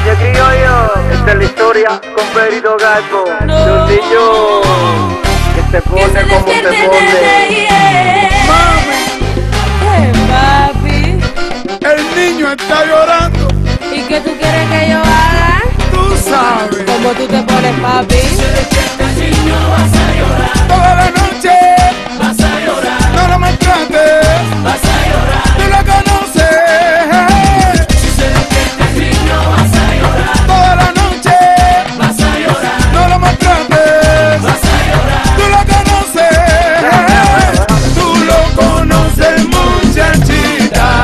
Oye, criollo, esta es la historia con Pedrito Calvo, de un niño que se pone como se pone. Mami, Papi, el niño está llorando. ¿y qué tú quieres que yo haga? Tú sabes. ¿Cómo tú te pones, papi? El niño vas a llorar, Toda la noche vas a llorar, no lo maltrates. vas a llorar. Tú lo conoces. Si se despierta el niño vas a llorar, Toda la noche vas a llorar, no lo maltrates. vas a llorar. Tú lo conoces. Tú lo conoces, muchachita.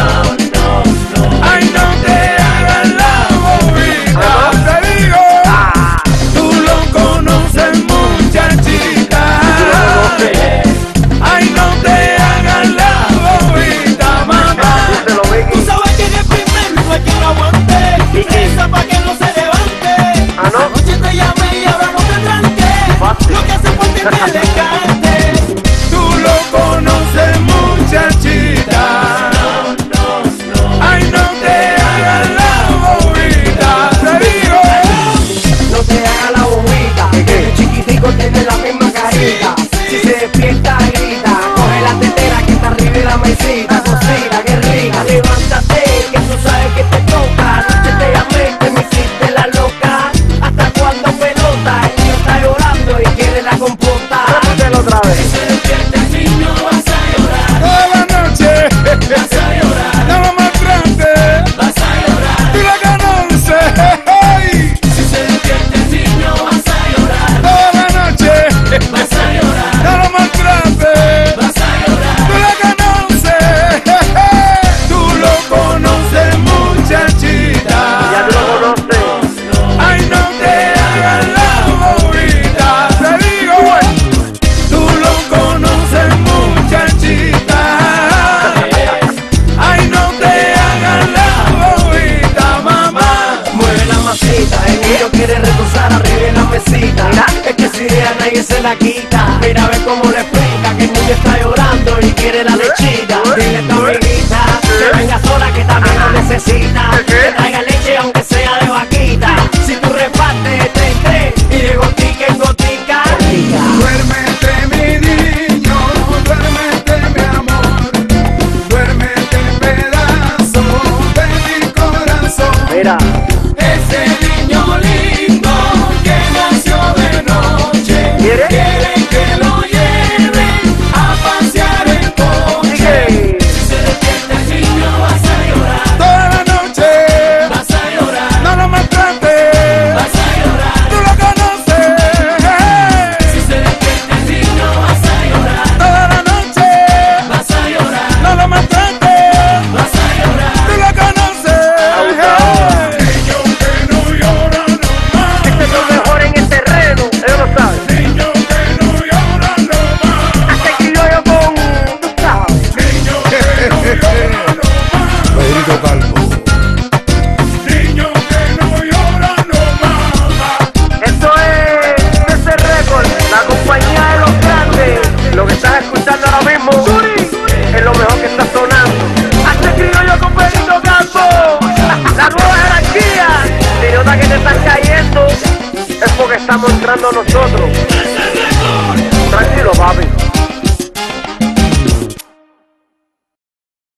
Ay, no te hagas la bobita. Te digo, tú lo conoces, muchachita. Ay, no te hagas la bobita, mamá. Tú sabes quién es primero, no hay quien lo aguante. Esa pa' que no se levante. ¿Ah, no? Anoche te llamé y ahora no te tranqué. Lo que hace falta es que le cantes. Tú lo conoces, muchachita. Ay, no te hagas la bobita. Te digo, No te hagas la bobita, el chiquitico tiene la misma carita. Si se despierta grita, coge la tetera que está arriba de la mesita. Cocina, qué rica, levántate, que tú sabes que te toca. Anoche te llamé, te me hiciste la loca. ¿Hasta cuándo pelota? El niño está llorando y quiere la compota. Repítelo otra vez. Si se despierta el niño vas a llorar, toda la noche vas a llorar, no lo maltrates. vas a llorar. Tú lo conoces. Hey. Si se despierta el niño vas a llorar, Toda la noche vas a llorar, no lo maltrates. vas a llorar. Tú lo conoces. Tú lo conoces, muchachita. Ya tú lo conoces. Ay, no te hagas la bobita. Te digo, tú lo conoces, muchachita. Ay, no te hagas la bobita, mamá. Mueve la masita, el niño quiere reposar arriba de la mesita. Es que si deja nadie se la quita. Mira a ver cómo le explica que el niño está llorando y quiere la lechita. Dile a tu amiguita que venga sola que también lo necesita. Que traiga leche aunque sea de vaquita. Si tú repartes te entré y de gotica en gotica. Duérmete, mi niño, duérmete, mi amor. Duérmete, pedazo de mi corazón. Mira, Ese niño lindo que nació de noche, ¿quiere? quieren que lo lleven a pasear en coche. Sigue. Si se despierta el niño vas a llorar, Toda la noche vas a llorar, no lo maltrates. vas a llorar. Tú lo conoces. Si se despierta el niño vas a llorar, Toda la noche vas a llorar, no lo maltrates. vas a llorar. Tú lo conoces. Niño que no llora no más. Este es lo mejor en el terreno, ellos lo saben. Niño que no llora no más. Hace criollo con, tú sabes. Niño que no llora no más. Pedrito Calvo. Niño que no llora no más. Esto es ese récord, la compañía de los grandes. Lo que estás escuchando ahora mismo es lo mejor que está sonando. Hace criollo con Pedrito Calvo. La nueva jerarquía. Si nota que te estás cayendo, es porque estamos entrando nosotros. Tranquilo, papi.